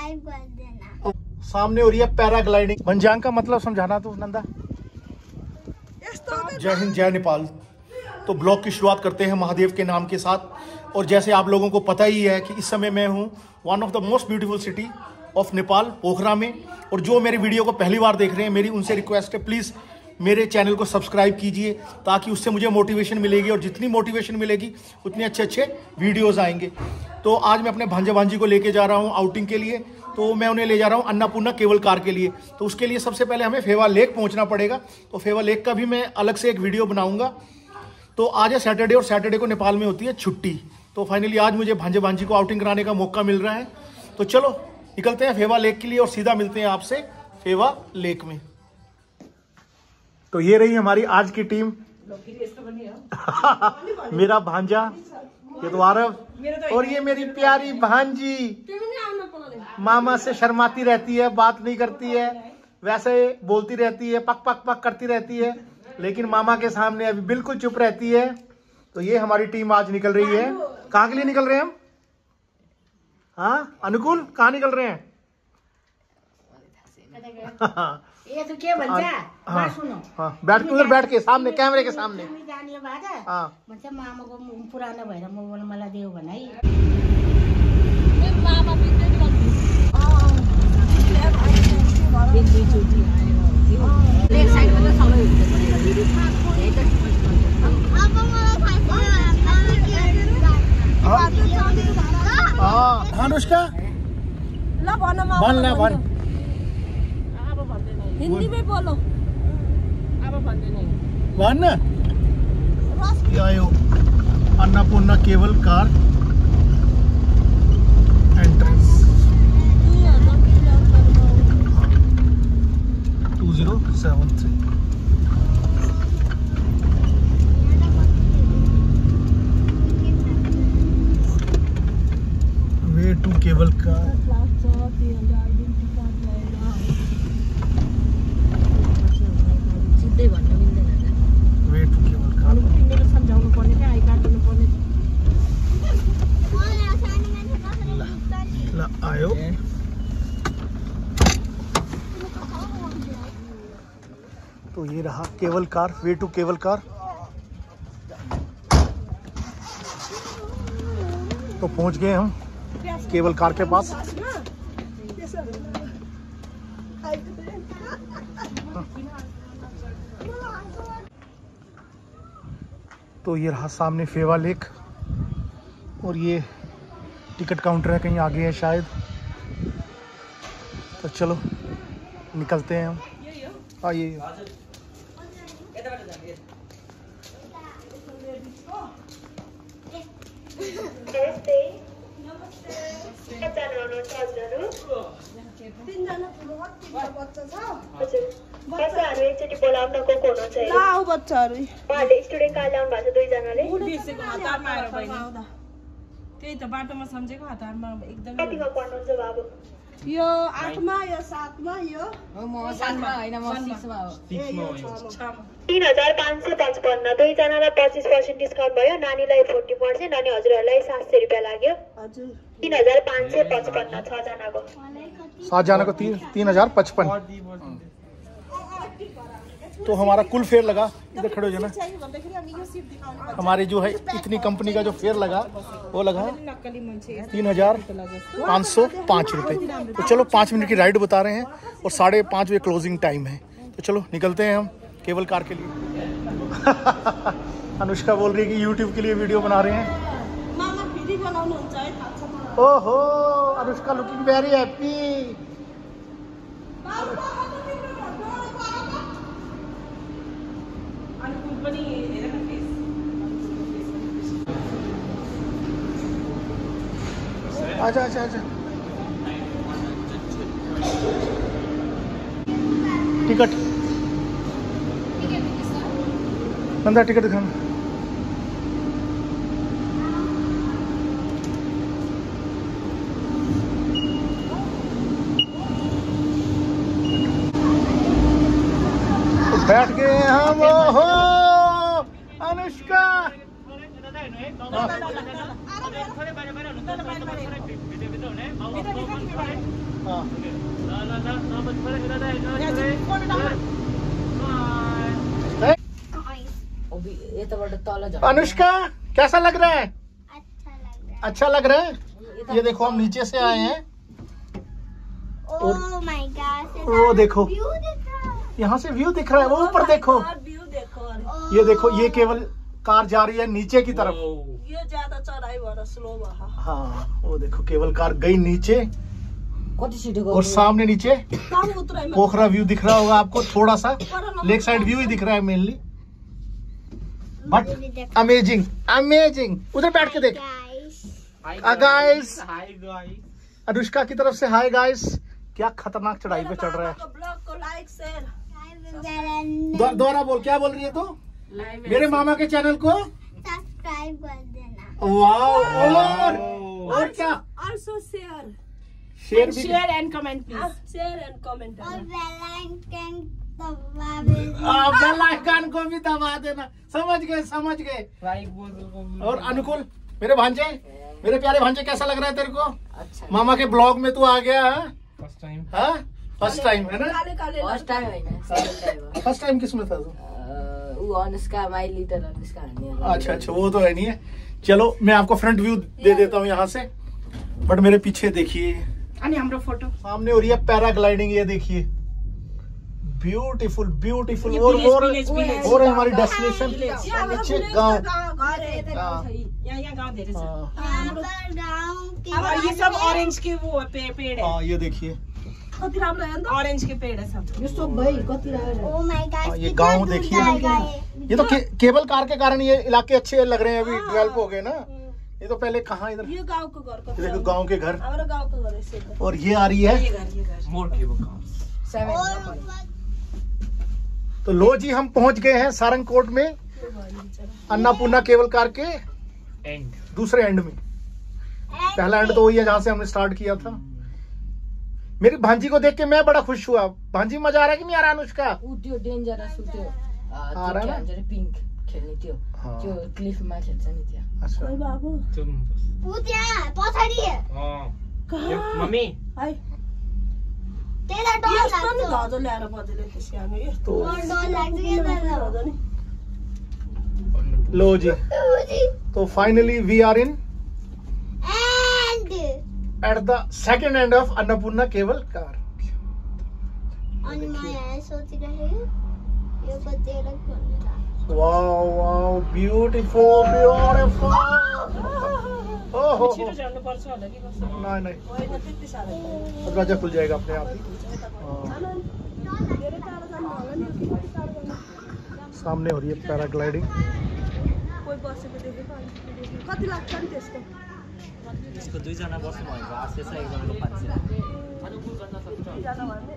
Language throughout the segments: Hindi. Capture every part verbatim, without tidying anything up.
सब्सक्राइब कर देना। सामने हो रही है पैराग्लाइडिंग। भंजांग का मतलब समझाना तो नंदा। जय हिंद, जय नेपाल। तो ब्लॉग की शुरुआत करते हैं महादेव के नाम के साथ। और जैसे आप लोगों को पता ही है कि इस समय मैं हूँ one of the most beautiful city of Nepal, Pokhara में। और जो मेरे वीडियो को पहली बार देख रहे हैं, मेरी उनसे रिक्वेस्ट है, प्लीज़ मेरे चैनल को सब्सक्राइब कीजिए, ताकि उससे मुझे मोटिवेशन मिलेगी। और जितनी मोटिवेशन मिलेगी उतने अच्छे अच्छे वीडियोज़ आएंगे। तो आज मैं अपने भांजे भांजी को लेके जा रहा हूँ आउटिंग के लिए। तो मैं उन्हें ले जा रहा हूँ अन्नपूर्णा केबल कार के लिए। तो उसके लिए सबसे पहले हमें फेवा लेक पहुँचना पड़ेगा। तो फेवा लेक का भी मैं अलग से एक वीडियो बनाऊँगा। तो आज है सैटरडे, और सैटरडे को नेपाल में होती है छुट्टी। तो फाइनली आज मुझे भांजे भांजी को आउटिंग कराने का मौका मिल रहा है। तो चलो निकलते हैं फेवा लेक के लिए और सीधा मिलते हैं आपसे फेवा लेक में। तो ये रही हमारी आज की टीम। मेरा भांजा, ये तो आरव, और ये मेरी प्यारी भांजी। मामा से शर्माती रहती है, बात नहीं करती है, वैसे बोलती रहती है, पक पक पक करती रहती है, लेकिन मामा के सामने अभी बिल्कुल चुप रहती है। तो ये हमारी टीम आज निकल रही है। कहाँ के लिए निकल रहे हैं हम? हाँ अनुकूल, कहाँ निकल रहे हैं? ये तो क्या बन जा? हाँ, सुनो। हाँ, बैठ के उधर बैठ के सामने कैमरे के सामने। हाँ, मतलब मामा को पुराना भएर मोबाइल मलाई देऊ भनाई। अनुष्का भन भन हिंदी में बोलो। अब भन आयो Annapurna cable car entrance two zero seven three. Way to cable car. Way to cable car. ल आयो। तो ये रहा cable car, way to cable car. तो पहुंच गए हम केबल कार के पास। तो ये रहा सामने फेवा लेक, और ये टिकट काउंटर है, कहीं आगे है शायद। तो चलो निकलते हैं हम। आइए। एकचोटि बोलाउनको को हुनुहुन्छ ला आउ बच्चाहरु। उहाँले स्टुडेन्ट कार्ड ल्याउनु भएको छ दुईजनाले। बिर्सेको हतारमा आएर बहिनी। त्यही त बाटोमा सम्झेको हतारमा एकदम। कतिमा पढ्नुहुन्छ बाबु? यो आठमा यो सातमा यो म सातमा हैन, म सिक्समा हो। तीन हजार पाँच सय पचपन्न। दुईजनालाई पच्चिस पर्सेन्ट डिस्काउन्ट भयो, नानीलाई फोर्टी पर्सेन्ट अनि हजुरहरूलाई सात सय रुपियाँ लाग्यो। हजुर तीन हजार पाँच सय पचपन्न छजनाको। सात जाने को तीन तीन हजार पचपन। तो हमारा कुल फेयर लगा, इधर खड़े हो जाना, हमारी जो है इतनी कंपनी का जो फेयर लगा वो लगा तीन हजार पाँच सौ पाँच रुपये। तो चलो पाँच मिनट की राइड बता रहे हैं और साढ़े पाँच बजे क्लोजिंग टाइम है। तो चलो निकलते हैं हम केबल कार के लिए। अनुष्का बोल रही है कि यूट्यूब के लिए वीडियो बना रहे हैं। ओहो अनुष्का लुकिंग वेरी हैप्पी। आजा आजा आजा। टिकट नंदा, टिकट दिखाना। तो बैठ गए हम। ओहो अनुष्का हाँ। अनुष्का कैसा लग रहा है? अच्छा लग रहा है। ये देखो हम नीचे से आए हैं और वो देखो यहाँ से व्यू दिख रहा है। वो ऊपर देखो, ये देखो ये केवल कार जा रही है नीचे की तरफ। ये ज्यादा चढ़ाई भएर स्लो भयो। हाँ वो देखो केवल कार गई नीचे और सामने नीचे पोखरा व्यू दिख रहा होगा आपको। थोड़ा सा लेक साइड व्यू ही दिख रहा है मेनली, बट अमेजिंग अमेजिंग। उधर बैठ के देख। गाइस अनुष्का की तरफ से हाय गाइस। क्या खतरनाक चढ़ाई पे चढ़ रहा है। ब्लॉग को लाइक शेयर दोबारा बोल, क्या बोल रही है तू? मेरे मामा के चैनल को सब्सक्राइब कर देना। वाओ, और और क्या? आल्सो शेयर शेयर भी, share and comment please. Share and comment और बेल आइकन दबा देना। आ, बेल आइकन को भी दबा देना। समझ गए समझ गए। और अनुकूल मेरे भांजे, मेरे प्यारे भांजे, कैसा लग रहा है तेरे को? अच्छा। मामा के ब्लॉग में तू आ गया है फर्स्ट टाइम। हाँ फर्स्ट टाइम है ना? फर्स्ट टाइम है। फर्स्ट टाइम किसमें था तू? वो अनुष्का माय लिटिल अनुष्का। अच्छा अच्छा, वो तो है नहीं है। चलो मैं आपको फ्रंट व्यू दे देता हूँ यहाँ से, बट मेरे पीछे देखिए हाम्रो फोटो सामने हो रही है पैराग्लाइडिंग। ये देखिए ब्यूटीफुल ब्यूटीफुल। और और और है हमारी डेस्टिनेशन नीचे गाँव। यहाँ गाँव धेरै छ। गाँव के ये सब ऑरेंज के वो पेड़ है। हाँ ये देखिए कति राम्रो है नि त? ऑरेंज के पेड़ है सब। यो सब भाई कति राम्रो। ओ माय गॉड, ये गाँव देखिए। ये तो के, केबल कार के कारण ये इलाके अच्छे लग रहे हैं, अभी डेवलप हो गए ना। ये तो पहले कहाँ इधर ये गांव का घर का। देखो गांव के घर। हमारा गांव का घर ऐसे। और ये आ रही है ये घर ये घर मोर केबल कार। तो लो जी हम पहुंच गए हैं सारंगकोट में अन्नपूर्णा केबल कार के एंड, दूसरे एंड में। पहला एंड तो वही है जहाँ से हमने स्टार्ट किया था। मेरी भांजी को देख के मैं बड़ा खुश हुआ। भांजी मजा आ रहा है कि नहीं आ रहा? अनुष्का त्यो डेन्जरस त्यो आ रहा है ना? पिंक खेल्ने त्यो त्यो क्लिफमा खेल्छ नि त्यहाँ। अच्छा ओइ बाबु ऊ त्यहाँ पछाडि कहाँ मम्मी हाय तेरा डर यस्तो नि लाग्छ। धजो ल्याएर बजेले त्यसै हामी यस्तो डर लाग्छ के धजो नि। लो जी तो finally we are in end at the second end of Annapurna cable car. अनि म यहाँ सोचिरहेको यो कतिवटा खोल्नु। Wow wow beautiful beautiful. ओहो छिटो झर्नु पर्छ होला कि कस्तो? नहीं नहीं होइन त्यति साह्रो। दरवाजा खुल जाएगा अपने आप ही। धेरै टाढो जानु होला नि कति टाढो जानु। सामने हो रही है पैराग्लाइडिंग। कोही बसेको देखेको अनि कति लाग्छ नि त्यसको? यसको दुईजना बस्नु भएको आठ सय छ, एकजनाको पाँच सय। जान भन्ने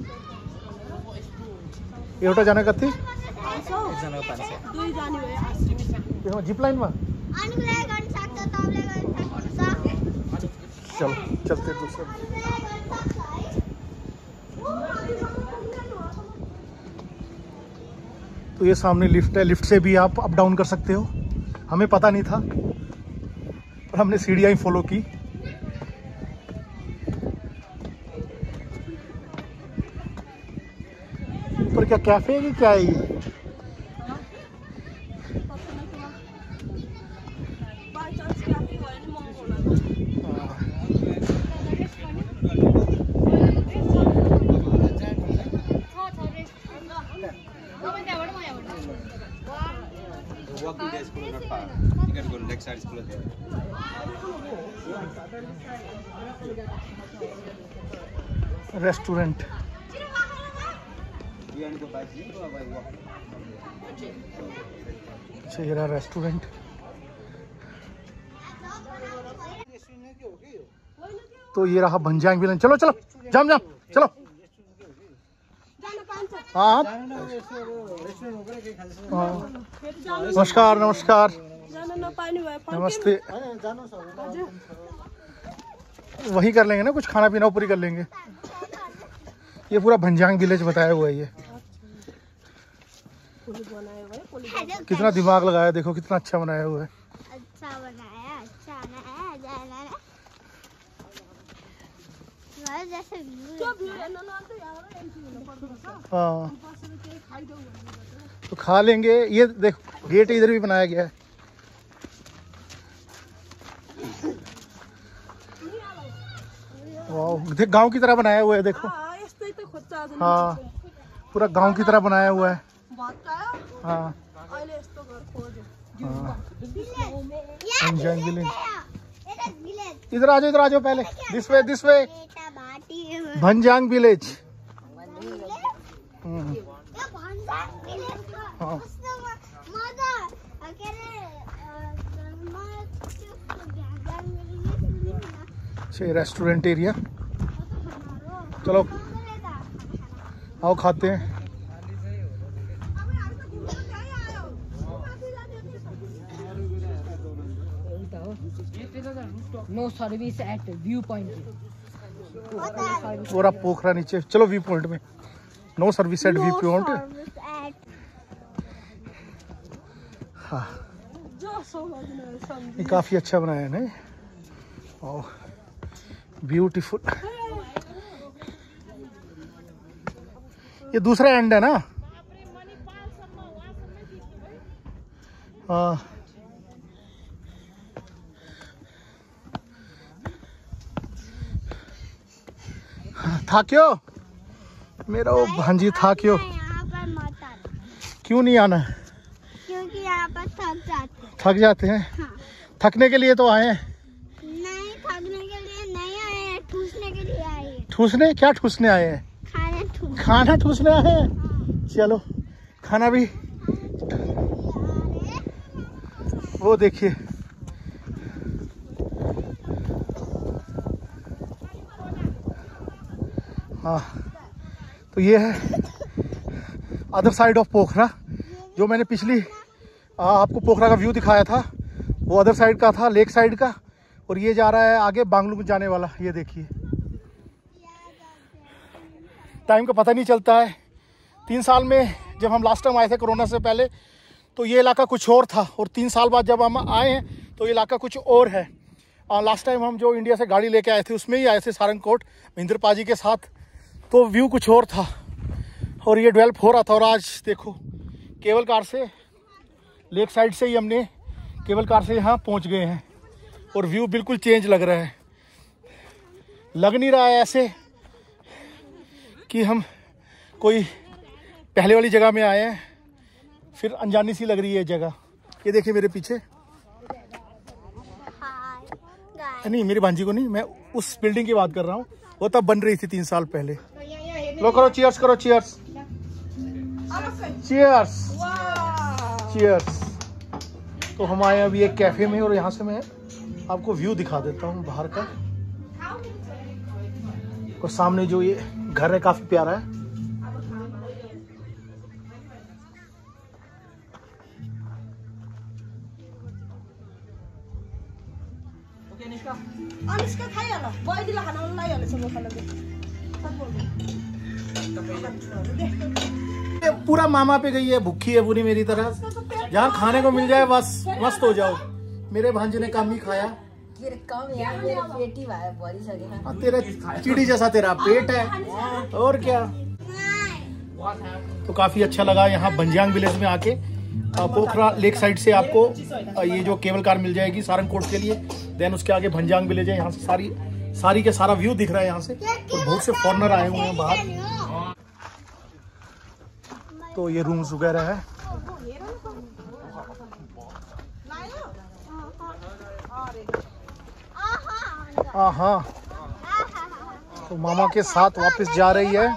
एउटा जना कति? एकजनाको पाँच सय। दुई जाने भयो आठ सय। जिप लाइन में अनुलाई गर्न सक्छ, तपाईले गर्न सक्नुहुन्छ। चलो चलते दूसरे। तो ये सामने लिफ्ट है, लिफ्ट से भी आप अप डाउन कर सकते हो। हमें पता नहीं था और हमने सीढ़ियां ही फॉलो की। ऊपर क्या कैफे है कि क्या है ये? रेस्टोरेंट अच्छा ये रहा रेस्टोरेंट। तो ये रहा भंजांग विलन। चलो चलो जाम जाम चलो। हाँ नमस्कार नमस्कार नमस्ते। वही कर लेंगे ना, कुछ खाना पीना ऊपर ही कर लेंगे। ये पूरा भंजांग विलेज बताया हुआ है। ये कितना दिमाग लगाया, देखो कितना अच्छा बनाया हुआ है। अच्छा बनाया, अच्छा बनाया, जाना हाँ तो खा लेंगे। ये देखो गेट इधर भी बनाया गया है। वाह, देख गांव की तरह बनाया हुआ है। देखो हाँ, पूरा गांव की तरह बनाया हुआ है। हाँ इधर आ जाओ, इधर आ जाओ पहले। This way, this way. Bhanjyang village. हाँ रेस्टोरेंट एरिया। चलो आओ खाते हैं। No service at view point. पूरा पोखरा नीचे। चलो व्यू पॉइंट में। No service at view point. हाँ ये काफी अच्छा बनाया है ना। ओह ब्यूटीफुल। ये दूसरा एंड है ना। हाँ था क्यों मेरा वो भांजी था क्यों? क्यों नहीं आना? क्योंकि यहाँ पर थक जाते हैं। थक जाते हैं। हाँ। थकने के लिए तो आए हैं। नहीं, थकने के लिए नहीं आए हैं, ठूसने के लिए आए हैं। ठूसने? क्या ठूसने आए हैं? खाना ठूस खाना ठूसने आए हैं। चलो खाना भी। वो देखिए हाँ, तो ये है अदर साइड ऑफ पोखरा। जो मैंने पिछली आ, आपको पोखरा का व्यू दिखाया था वो अदर साइड का था, लेक साइड का। और ये जा रहा है आगे बांगलुरु जाने वाला। ये देखिए टाइम का पता नहीं चलता है। तीन साल में जब हम लास्ट टाइम आए थे कोरोना से पहले तो ये इलाका कुछ और था, और तीन साल बाद जब हम आए हैं तो ये इलाका कुछ और है। लास्ट टाइम हम जो इंडिया से गाड़ी लेके आए थे उसमें ही आए थे सारंगकोट महेंद्र पाजी के साथ, तो व्यू कुछ और था और ये डेवलप हो रहा था। और आज देखो केबल कार से, लेक साइड से ही हमने केबल कार से यहाँ पहुँच गए हैं और व्यू बिल्कुल चेंज लग रहा है। लग नहीं रहा है ऐसे कि हम कोई पहले वाली जगह में आए हैं, फिर अनजानी सी लग रही है जगह। ये देखिए मेरे पीछे, नहीं मेरी भांजी को नहीं, मैं उस बिल्डिंग की बात कर रहा हूँ। वो तब बन रही थी तीन साल पहले। लो करो चीयर्स, करो चीयर्स, चीयर्स, चीयर्स। तो हम आए अभी एक कैफे में और यहाँ से मैं आपको व्यू दिखा देता हूँ बाहर का। और सामने जो ये घर है काफी प्यारा है। पूरा मामा पे गई है, भूखी है पूरी मेरी तरह। जहाँ खाने को मिल जाए बस मस्त हो जाओ। मेरे भांजे ने कम ही खाया। तेरा चिड़ी जैसा तेरा पेट है और क्या। तो काफी अच्छा लगा यहाँ भंजांग विलेज में आके। पोखरा लेक साइड से आपको ये जो केबल कार मिल जाएगी सारंगकोट के लिए। देन उसके आगे भंजांग विलेज है। यहाँ से सारी सारी के सारा व्यू दिख रहा है यहाँ से। और बहुत से फॉरेनर आए हुए हैं बाहर। तो ये रूम्स वगैरह है। हाँ, तो मामा के साथ वापस जा रही है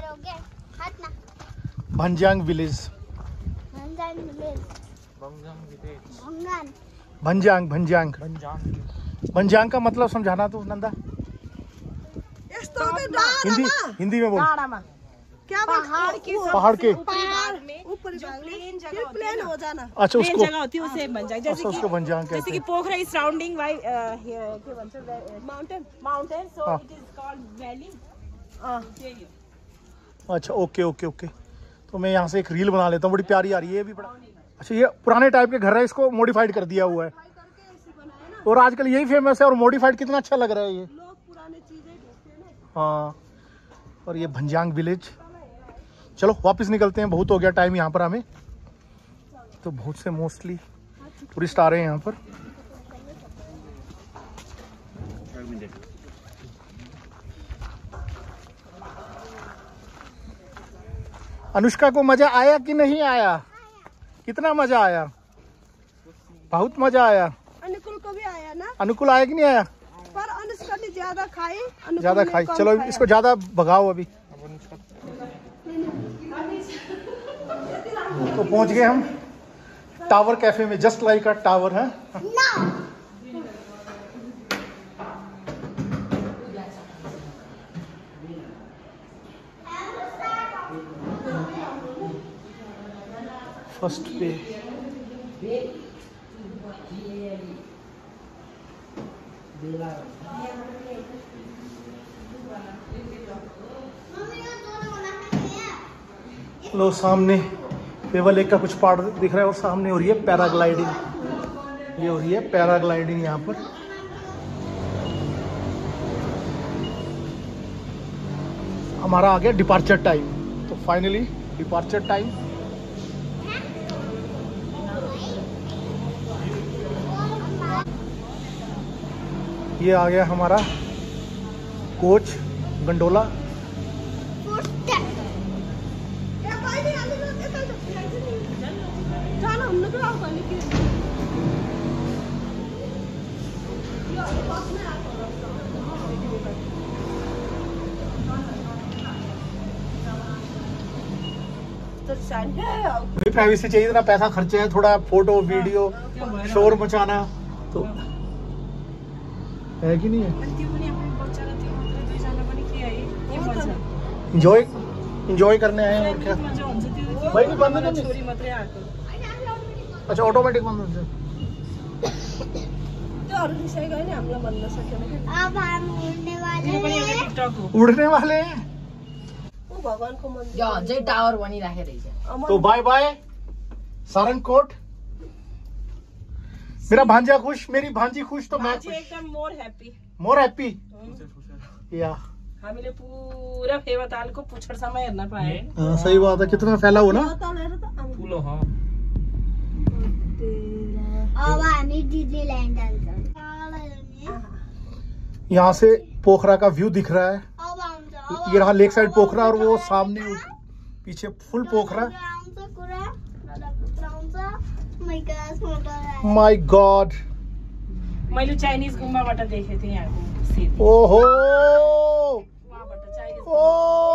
भंजांग विलेज। भंजांग भंजांग भंजांग का मतलब समझाना तो नंदा। हिंदी हिंदी में बोल। क्या पहाड़ के पहाड़ के ऊपर प्लेन जगह प्लेन हो जाना। अच्छा उसको जगह होती है उसे भंजांग। जैसे उसको भंजांग कहते हैं। जैसे कि Pokhara is surrounding by mountain mountain so it is called valley. अच्छा ओके ओके ओके। तो मैं यहाँ से एक रील बना लेता हूँ, बड़ी प्यारी आ रही है ये भी बड़ा। अच्छा ये पुराने टाइप के घर है, इसको मॉडिफाइड कर दिया हुआ है। और आजकल यही फेमस है और मॉडिफाइड कितना अच्छा लग रहा है ये। हाँ, और ये भंजांग विलेज। चलो वापस निकलते हैं, बहुत हो गया टाइम यहाँ पर हमें। तो बहुत से मोस्टली टूरिस्ट आ रहे हैं यहाँ पर। अनुष्का को मजा आया कि नहीं आया? कितना मजा आया? बहुत मजा आया। अनुकूल को भी आया ना? अनुकूल आया कि नहीं आया? पर अनुष्का ने ज्यादा खाई, ज्यादा खाई। चलो इसको ज्यादा भगाओ अभी। तो पहुंच गए हम टावर कैफे में, जस्ट लाइक अ टावर है। फर्स्ट पे लो, सामने लेवल एक का कुछ पार्ट दिख रहा है और सामने हो रही है पैराग्लाइडिंग। ये हो रही है पैराग्लाइडिंग यहाँ पर। हमारा आ गया डिपार्चर टाइम। तो फाइनली डिपार्चर टाइम। ये आ गया हमारा कोच गंडोला। प्राइवेसी चाहिए, इतना पैसा खर्चे है, थोड़ा फोटो वीडियो शोर मचाना तो है कि नहीं है? इंजॉय इंजॉय करने आए हैं और क्या भाई? नहीं बंद नहीं। अच्छा ऑटोमेटिक बंद हो जाए। अब हम उड़ने वाले हैं। उड़ने वाले हैं। भगवान को यो अझै टावर बनिराखेको रहेछ। तो बाय बाय सारंगकोट। मेरा भांजा खुश, मेरी भांजी खुश, तो मैं खुश। एकदम मोर हैप्पी मोर हैप्पी या हामीले पूरा फेवा तालको पुछडसम्म हेर्न पाए। हाँ, सही बात है। कितना फैला हो ना। ठुलो हाँ। अब हामी डिज्नील्यान्ड जान्छौँ। यहाँ से पोखरा का व्यू दिख रहा है। अब आउँछ। ये रहा लेक साइड पोखरा और वो सामने पीछे फुल पोखरा। आउँछ कुरा दादा आउँछ। My god motor. My god. मैले चाइनिज गुम्बाबाट देखेको थिएँ यहाँको सीन। ओहो वहाँबाट चाइनिज। ओ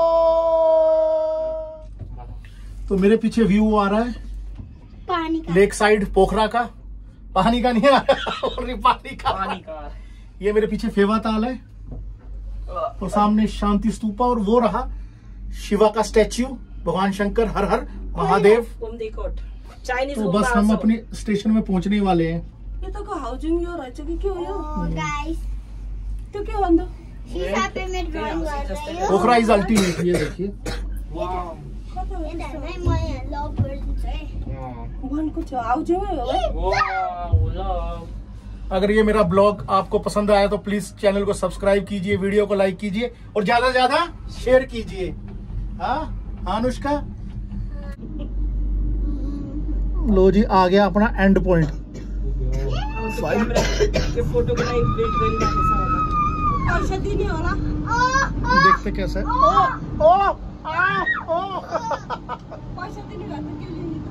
तो मेरे पीछे व्यू आ रहा है पानी का। लेक साइड पोखरा का। पानी का नहीं आ रहा, पानी का। पानी का। ये मेरे पीछे फेवा ताल है और सामने शांति स्तूपा और वो रहा शिवा का स्टैच्यू, भगवान शंकर हर हर महादेव। चाइनिज तो बस हम अपने स्टेशन में पहुंचने वाले हैं। ये तो को हाउसिङ यो रहेछ कि के हो यो? ओ गाइस त्यो के भन्दा? शीशा पे मैं ड्राइंग कर रही हूँ। Pokhara is ultimate. ये देखिए वाह। इधर मैं मैं लव बर्ड है। भनको छ हाउसिङै हो। वाह। अगर ये मेरा ब्लॉग आपको पसंद आया तो प्लीज चैनल को सब्सक्राइब कीजिए, वीडियो को लाइक कीजिए और ज्यादा से ज्यादा शेयर कीजिए। हाँ हाँ अनुष्का। लो जी आ गया अपना एंड पॉइंट। फोटो को लाइक वेट गरिरहेको छ होला। पैसा दिने होला। देखते कैसे। ओ ओ आ ओ पैसा दिने भए त के लिने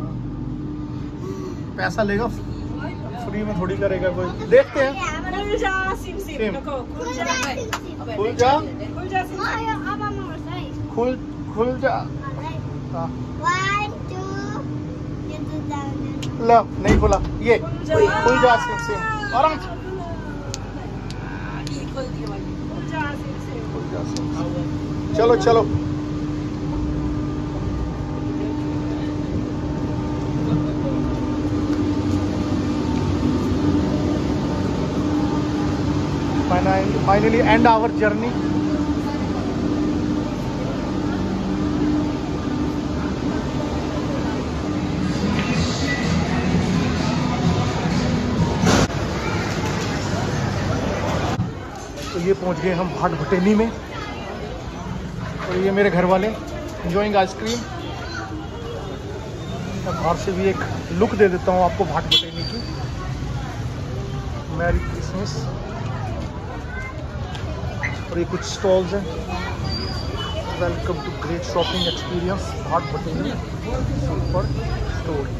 त? पैसा लेगा, फ्री में थोड़ी करेगा कोई। देखते हैं। खुल जा सिम सिम सिम। नको खुल जा खुल जा खुल जा सिम। अब हम मर्छ। खुल खुल जा। हाँ वन टू ये तो जाने। ला नहीं खुला। ये खुल जा सिम सिम। आराम से ई खोल दियो भाई। खुल जा सिम सिम। खुल जा सिम सिम। चलो चलो। Finally end our journey. तो ये पहुंच गए हम भाट भटेनी में। और ये मेरे घर वाले इंजॉइंग आइसक्रीम। बाहर से भी एक लुक दे देता हूँ आपको भाट बटेनी की। Merry Christmas. और ये कुछ स्टॉल्स हैं। Welcome to great shopping experience Bhat Bhateni super store.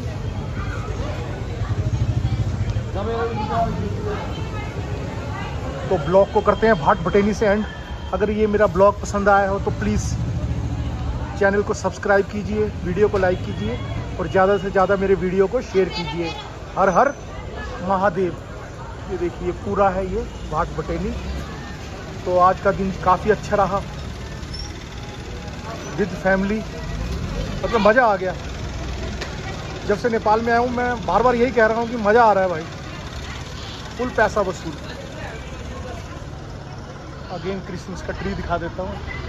तो ब्लॉग को करते हैं भाट बटेनी से एंड। अगर ये मेरा ब्लॉग पसंद आया हो तो प्लीज़ चैनल को सब्सक्राइब कीजिए, वीडियो को लाइक कीजिए और ज़्यादा से ज़्यादा मेरे वीडियो को शेयर कीजिए। हर हर महादेव। ये देखिए पूरा है ये भाट बटेनी। तो आज का दिन काफ़ी अच्छा रहा विद फैमिली, मतलब मज़ा आ गया। जब से नेपाल में आया हूँ मैं बार बार यही कह रहा हूँ कि मज़ा आ रहा है भाई, फुल पैसा वसूल। अगेन क्रिसमस का ट्री दिखा देता हूँ।